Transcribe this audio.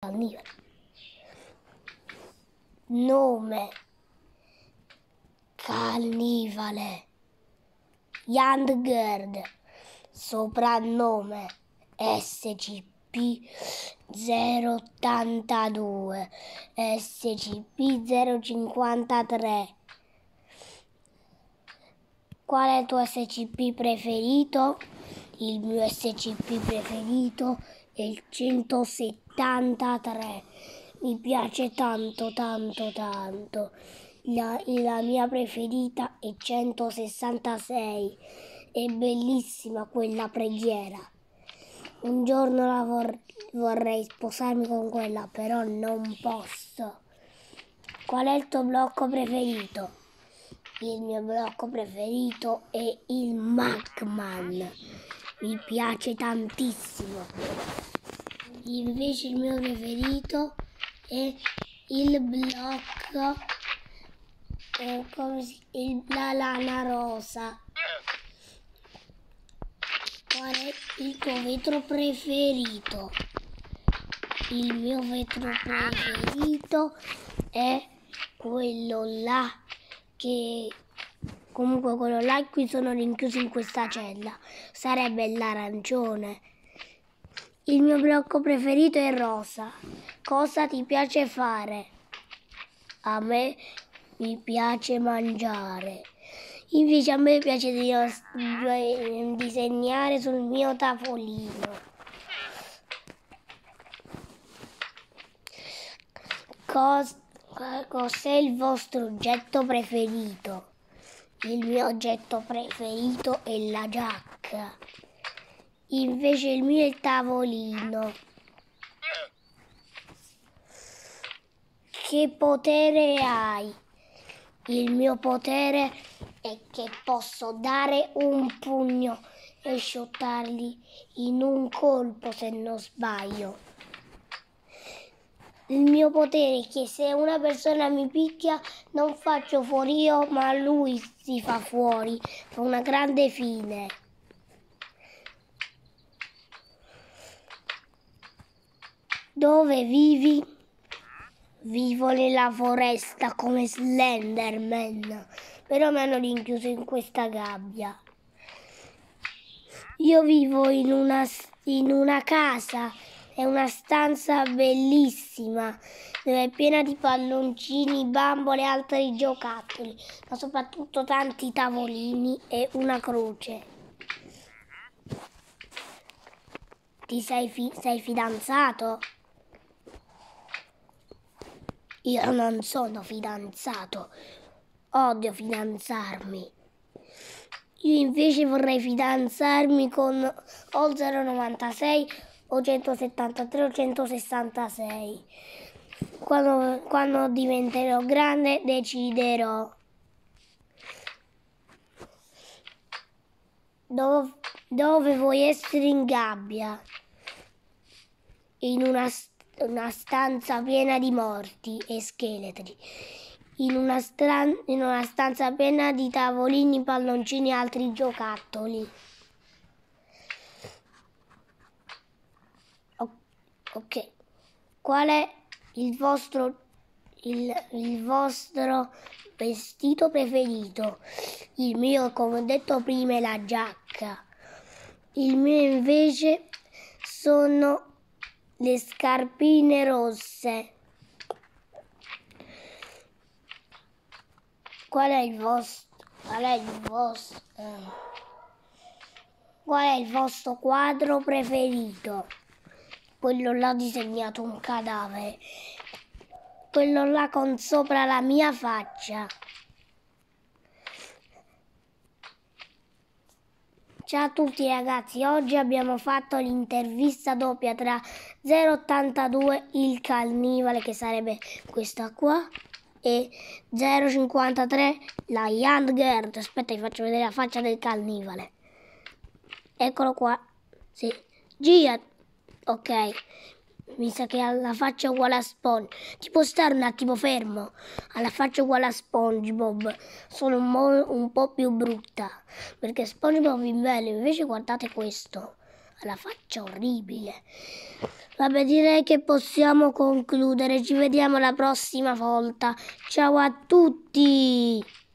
Nome Carnivale Yandgird. Soprannome SCP-082 SCP-053. Qual è il tuo SCP preferito? Il mio SCP preferito è il 173. Mi piace tanto. La mia preferita è 166. È bellissima quella preghiera. Un giorno vorrei sposarmi con quella, però non posso. Qual è il tuo blocco preferito? Il mio blocco preferito è il Magman. Mi piace tantissimo. Invece il mio preferito è il blocco la lana rosa. Qual è il tuo vetro preferito? Il mio vetro preferito è quello là comunque quello là in cui sono rinchiuso in questa cella. Sarebbe l'arancione. Il mio blocco preferito è rosa. Cosa ti piace fare? A me mi piace mangiare. Invece a me piace disegnare sul mio tavolino. Cos'è il vostro oggetto preferito? Il mio oggetto preferito è la giacca. Invece il mio è il tavolino. Che potere hai? Il mio potere è che posso dare un pugno e sciottarli in un colpo se non sbaglio. Il mio potere è che se una persona mi picchia non faccio fuori io, ma lui si fa fuori. Fa una grande fine. Dove vivi? Vivo nella foresta come Slenderman, però mi hanno rinchiuso in questa gabbia. Io vivo in una casa, è una stanza bellissima, dove è piena di palloncini, bambole e altri giocattoli, ma soprattutto tanti tavolini e una croce. Sei fidanzato? Io non sono fidanzato, odio fidanzarmi. Io invece vorrei fidanzarmi con o 096 o 173 o 166. Quando diventerò grande deciderò. Dove vuoi essere in gabbia? In una stanza piena di morti e scheletri, in una stanza piena di tavolini, palloncini e altri giocattoli. Ok, qual è il vostro vestito preferito? Il mio, come ho detto prima, è la giacca. Il mio invece sono le scarpine rosse. Qual è il vostro quadro preferito? Quello là disegnato un cadavere. Quello là con sopra la mia faccia. Ciao a tutti ragazzi, oggi abbiamo fatto l'intervista doppia tra 082 il Carnivale, che sarebbe questa qua, e 053 la Yandgird. Aspetta, vi faccio vedere la faccia del Carnivale. Eccolo qua. Sì. Gira. Ok. Mi sa che ha la faccia uguale a Sponge. Ti può stare un attimo fermo? Ha la faccia uguale a SpongeBob, solo un po' più brutta, perché SpongeBob è bello, invece guardate questo, ha la faccia orribile. Vabbè, direi che possiamo concludere. Ci vediamo la prossima volta. Ciao a tutti!